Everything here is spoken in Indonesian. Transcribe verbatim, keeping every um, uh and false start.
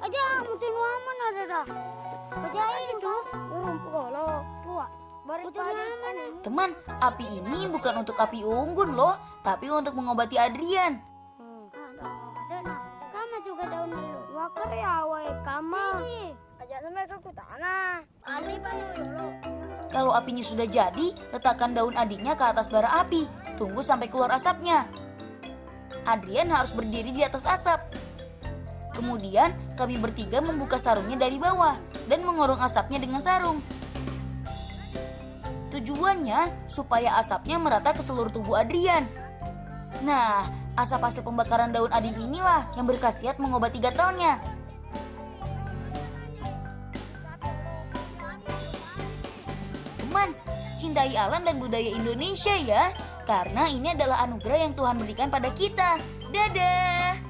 aja mutin waman ada dah. Aja itu urung pukolo. Puak. Teman, api ini bukan untuk api unggun loh, tapi untuk mengobati Adrian. Hmm. Kama juga daun dulu. Wakar ya awai kama. Aja mereka ku tanah. Ali panu dulu. Kalau apinya sudah jadi, letakkan daun adiknya ke atas bara api. Tunggu sampai keluar asapnya. Adrian harus berdiri di atas asap. Kemudian, kami bertiga membuka sarungnya dari bawah dan mengorong asapnya dengan sarung. Tujuannya supaya asapnya merata ke seluruh tubuh Adrian. Nah, asap hasil pembakaran daun ading inilah yang berkhasiat mengobati gatalnya. Teman, cintai alam dan budaya Indonesia ya, karena ini adalah anugerah yang Tuhan berikan pada kita. Dadah!